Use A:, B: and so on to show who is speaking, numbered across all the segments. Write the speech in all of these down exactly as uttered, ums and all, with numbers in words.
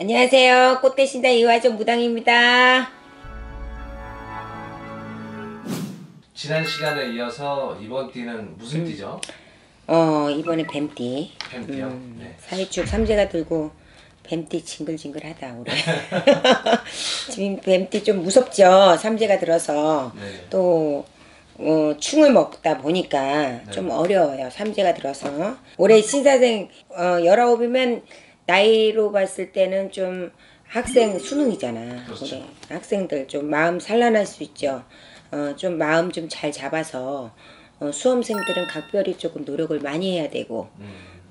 A: 안녕하세요. 꽃대신다 이화정 무당입니다.
B: 지난 시간에 이어서 이번 띠는 무슨
A: 음.
B: 띠죠?
A: 어 이번에 뱀띠.
B: 뱀띠요?
A: 음,
B: 네.
A: 사회축 삼재가 들고 뱀띠 징글징글하다 올해. 지금 뱀띠 좀 무섭죠. 삼재가 들어서
B: 네.
A: 또 어, 충을 먹다 보니까
B: 네.
A: 좀 어려워요. 삼재가 들어서. 올해 신사생 어, 열아홉이면 나이로 봤을 때는 좀 학생 수능이잖아.
B: 그렇죠.
A: 올해 학생들 좀 마음 산란할 수 있죠. 어, 좀 마음 좀 잘 잡아서 어, 수험생들은 각별히 조금 노력을 많이 해야 되고
B: 음.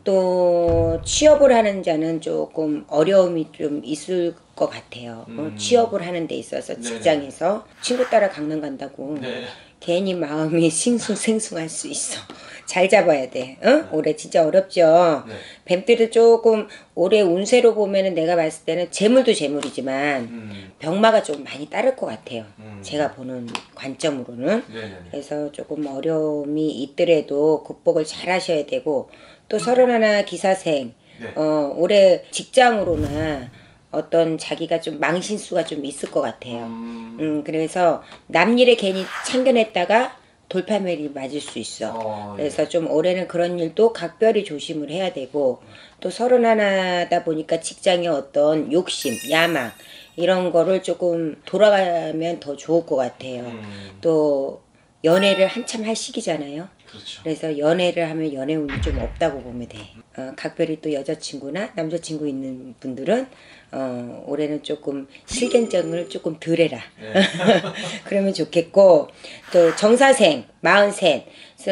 A: 또 취업을 하는 자는 조금 어려움이 좀 있을 것 같아요. 어,
B: 음.
A: 취업을 하는 데 있어서
B: 네네.
A: 직장에서 친구 따라 강남 간다고
B: 네.
A: 괜히 마음이 싱숭생숭할 수 있어. 잘 잡아야 돼. 어?
B: 네.
A: 올해 진짜 어렵죠.
B: 네.
A: 뱀띠를 조금 올해 운세로 보면은 내가 봤을 때는 재물도 재물이지만
B: 음.
A: 병마가 좀 많이 따를 것 같아요.
B: 음.
A: 제가 보는 관점으로는.
B: 네네네.
A: 그래서 조금 어려움이 있더라도 극복을 잘 하셔야 되고 또 서른하나 기사생
B: 네.
A: 어, 올해 직장으로나 어떤 자기가 좀 망신수가 좀 있을 것 같아요.
B: 음.
A: 음, 그래서 남일에 괜히 참견했다가 돌파맨이 맞을 수 있어.
B: 어,
A: 그래서
B: 예.
A: 좀 올해는 그런 일도 각별히 조심을 해야 되고 또 서른 하나다 보니까 직장의 어떤 욕심, 야망 이런 거를 조금 돌아가면 더 좋을 것 같아요.
B: 음.
A: 또 연애를 한참 할 시기잖아요.
B: 그렇죠.
A: 그래서 연애를 하면 연애 운이 좀 없다고 보면 돼. 어, 각별히 또 여자친구나 남자친구 있는 분들은 어, 올해는 조금 실견증을 조금 덜 해라.
B: 네.
A: 그러면 좋겠고 또 정사생, 마흔셋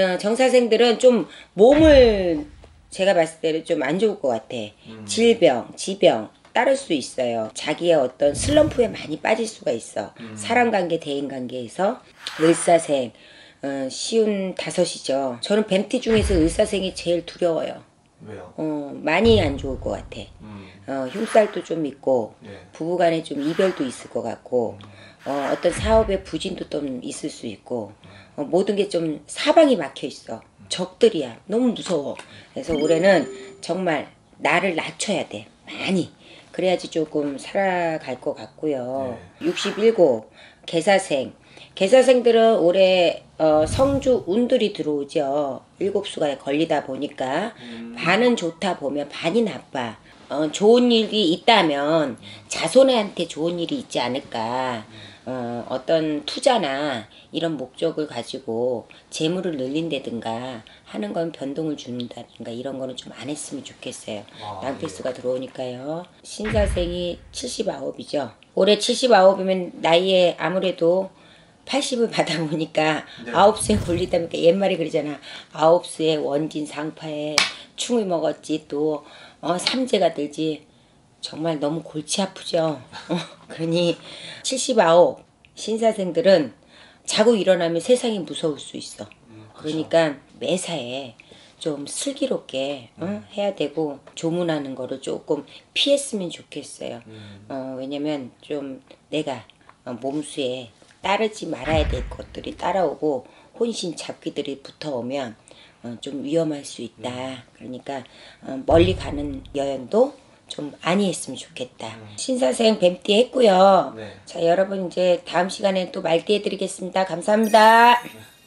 A: 정사생들은 좀 몸을 제가 봤을 때는 좀 안 좋을 것 같아.
B: 음. 질병,
A: 지병 따를 수 있어요. 자기의 어떤 슬럼프에 많이 빠질 수가 있어.
B: 음.
A: 사람관계, 대인관계에서 을사생 어, 쉬운 다섯이죠. 저는 뱀띠 중에서 을사생이 제일 두려워요.
B: 왜요?
A: 어, 많이 안 좋을 것 같아.
B: 음.
A: 어, 흉살도 좀 있고
B: 네.
A: 부부간에 좀 이별도 있을 것 같고 어, 어떤 사업에 부진도 좀 있을 수 있고 어, 모든 게 좀 사방이 막혀 있어. 적들이야. 너무 무서워. 그래서 올해는 정말 나를 낮춰야 돼. 많이. 그래야지 조금 살아갈 것 같고요.
B: 네.
A: 육십칠 개사생 개사생들은 올해 어, 성주 운들이 들어오죠. 일곱 수가 걸리다 보니까
B: 음.
A: 반은 좋다 보면 반이 나빠. 어, 좋은 일이 있다면 자손한테 좋은 일이 있지 않을까. 어, 어떤 투자나 이런 목적을 가지고 재물을 늘린다든가 하는 건 변동을 준다든가 이런 거는 좀 안 했으면 좋겠어요.
B: 아,
A: 낭패수가 들어오니까요. 신사생이 칠십구이죠. 올해 칠십구이면 나이에 아무래도 팔십을 받아 보니까
B: 네.
A: 아홉 수에 걸리다 보니까 옛말에 그러잖아. 아홉 수에 원진 상파에 충을 먹었지 또 어, 삼재가 들지. 정말 너무 골치 아프죠. 어, 그러니 칠십구 신사생들은 자고 일어나면 세상이 무서울 수 있어.
B: 음, 그렇죠.
A: 그러니까 매사에 좀 슬기롭게 어,
B: 음.
A: 해야 되고 조문하는 거를 조금 피했으면 좋겠어요.
B: 음.
A: 어, 왜냐면 좀 내가 어, 몸수에 따르지 말아야 될 것들이 따라오고 혼신 잡기들이 붙어오면 어, 좀 위험할 수 있다.
B: 음.
A: 그러니까 어, 멀리 가는 여행도 좀 많이 했으면 좋겠다.
B: 음.
A: 신사생 뱀띠 했고요.
B: 네.
A: 자, 여러분 이제 다음 시간에 또 말띠 해드리겠습니다. 감사합니다.